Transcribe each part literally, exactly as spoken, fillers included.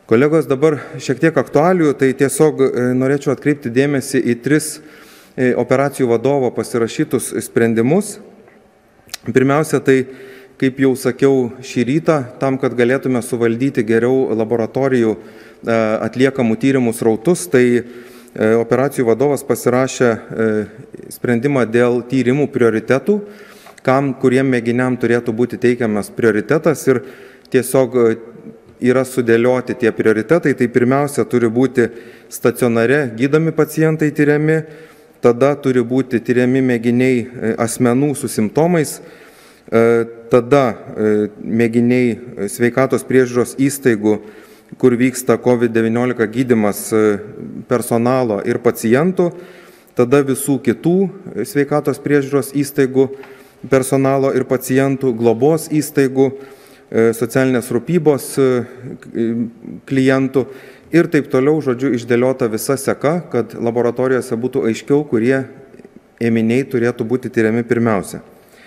Kolegos, dabar šiek tiek aktualių, tai tiesiog norėčiau atkreipti dėmesį į tris operacijų vadovo pasirašytus sprendimus. Pirmiausia, tai, kaip jau sakiau šį rytą, tam, kad galėtume suvaldyti geriau laboratorijų atliekamų tyrimų srautus, tai operacijų vadovas pasirašė sprendimą dėl tyrimų prioritetų, kam, kuriem mėginiam turėtų būti teikiamas prioritetas ir tiesiog yra sudėlioti tie prioritetai. Tai pirmiausia, turi būti stacionare gydomi pacientai tyriami, tada turi būti tyriami mėginiai asmenų su simptomais, tada mėginiai sveikatos priežiūros įstaigų, kur vyksta COVID devyniolika gydymas personalo ir pacientų, tada visų kitų sveikatos priežiūros įstaigų personalo ir pacientų, globos įstaigų, socialinės rūpybos klientų ir taip toliau, žodžiu, išdėliota visa seka, kad laboratorijose būtų aiškiau, kurie ėminiai turėtų būti tyriami pirmiausia.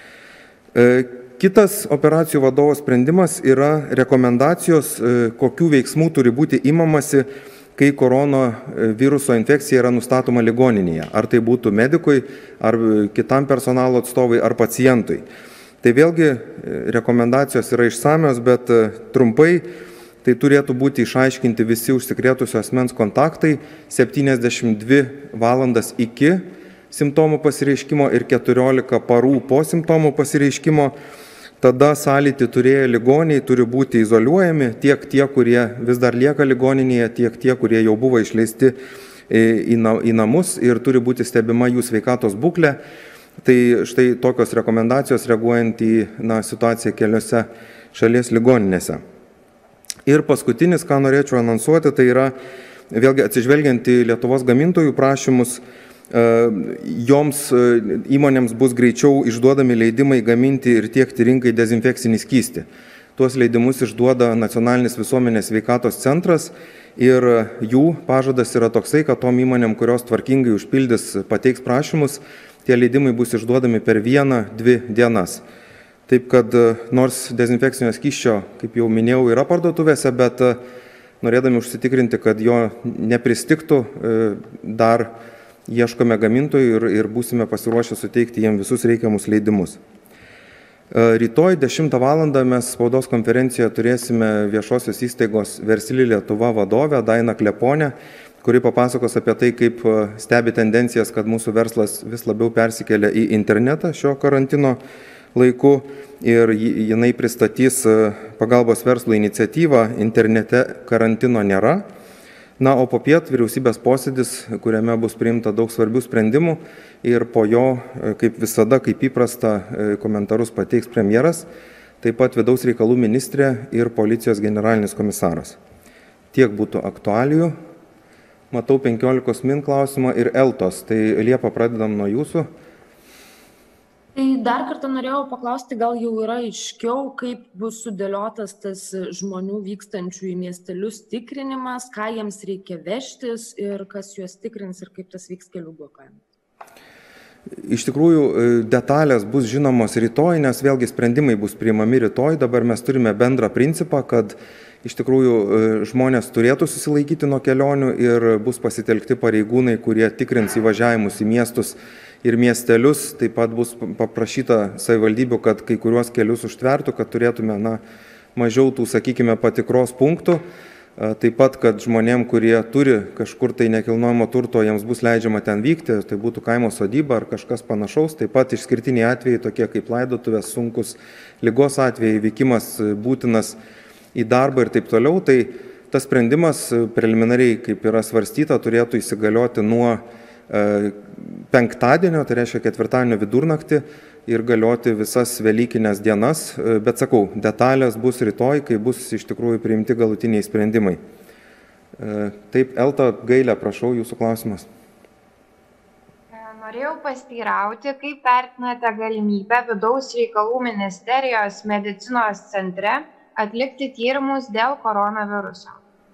Kitas operacijų vadovo sprendimas yra rekomendacijos, kokių veiksmų turi būti imamasi, kai koronaviruso infekcija yra nustatoma ligoninėje. Ar tai būtų medikui, ar kitam personalo atstovui, ar pacientui. Tai vėlgi rekomendacijos yra išsamios, bet trumpai tai turėtų būti išaiškinti visi užsikrėtusio asmens kontaktai septyniasdešimt dvi valandas iki simptomų pasireiškimo ir keturiolika parų po simptomų pasireiškimo. Tada sąlytį turėję ligoniai turi būti izoliuojami, tiek tie, kurie vis dar lieka ligoninėje, tiek tie, kurie jau buvo išleisti į namus ir turi būti stebima jų sveikatos būklė. Tai štai tokios rekomendacijos reaguojant į na, situaciją keliose šalies ligoninėse. Ir paskutinis, ką norėčiau anonsuoti, tai yra vėlgi atsižvelgiant į Lietuvos gamintojų prašymus, joms įmonėms bus greičiau išduodami leidimai gaminti ir tiekti rinkai dezinfekcinį skystį. Tuos leidimus išduoda Nacionalinis visuomenės sveikatos centras ir jų pažadas yra toksai, kad tom įmonėm, kurios tvarkingai užpildys, pateiks prašymus, tie leidimai bus išduodami per vieną, dvi dienas. Taip kad nors dezinfekcinio skysčio, kaip jau minėjau, yra parduotuvėse, bet norėdami užsitikrinti, kad jo nepristigtų, dar ieškome gamintojų ir, ir būsime pasiruošę suteikti jiems visus reikiamus leidimus. Rytoj dešimtą valandą mes spaudos konferencijoje turėsime viešosios įstaigos Versli Lietuva vadovę Dainą Kleponę, kuri papasakos apie tai, kaip stebi tendencijas, kad mūsų verslas vis labiau persikelia į internetą šio karantino laiku ir jinai pristatys pagalbos verslo iniciatyvą Internete karantino nėra. Na, o po piet vyriausybės posėdis, kuriame bus priimta daug svarbių sprendimų ir po jo, kaip visada, kaip įprasta, komentarus pateiks premjeras, taip pat vidaus reikalų ministrė ir policijos generalinis komisaras. Tiek būtų aktualijų. Matau penkiolikos min klausimą ir Eltos. Tai Liepa, pradedam nuo jūsų. Tai dar kartą norėjau paklausti, gal jau yra aiškiau, kaip bus sudėliotas tas žmonių vykstančių į miestelius tikrinimas, ką jiems reikia vežtis ir kas juos tikrins ir kaip tas vyks kelių blokavimas. Iš tikrųjų, detalės bus žinomos rytoj, nes vėlgi sprendimai bus priimami rytoj. Dabar mes turime bendrą principą, kad iš tikrųjų žmonės turėtų susilaikyti nuo kelionių ir bus pasitelkti pareigūnai, kurie tikrins įvažiavimus į miestus ir miestelius. Taip pat bus paprašyta savivaldybių, kad kai kuriuos kelius užtvertų, kad turėtume na, mažiau tų, sakykime, patikros punktų. Taip pat, kad žmonėm, kurie turi kažkur tai nekilnojamo turto, jiems bus leidžiama ten vykti, tai būtų kaimo sodyba ar kažkas panašaus. Taip pat išskirtiniai atvejai, tokie kaip laidotuvės, sunkus ligos atvejai, vykimas būtinas į darbą ir taip toliau. Tai tas sprendimas preliminariai, kaip yra svarstyta, turėtų įsigalioti nuo penktadienio, tai reiškia ketvirtadienio vidurnaktį ir galioti visas velykinės dienas, bet sakau, detalės bus rytoj, kai bus iš tikrųjų priimti galutiniai sprendimai. Taip, Elta, Gailė, prašau, jūsų klausimas. Norėjau pasiteirauti, kaip vertinate galimybę vidaus reikalų ministerijos medicinos centre atlikti tyrimus dėl koronaviruso?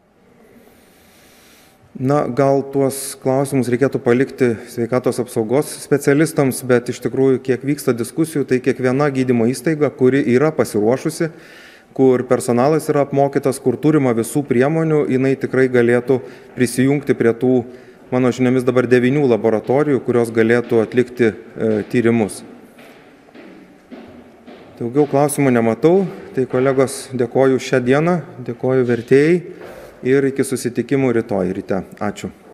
Na, gal tuos klausimus reikėtų palikti sveikatos apsaugos specialistams, bet iš tikrųjų, kiek vyksta diskusijų, tai kiekviena gydymo įstaiga, kuri yra pasiruošusi kur personalas yra apmokytas, kur turima visų priemonių, jinai tikrai galėtų prisijungti prie tų, mano žiniomis, dabar devynių laboratorijų, kurios galėtų atlikti e, tyrimus. Daugiau klausimų nematau, tai kolegos dėkoju šią dieną, dėkoju vertėjai ir iki susitikimų rytoj ryte. Ačiū.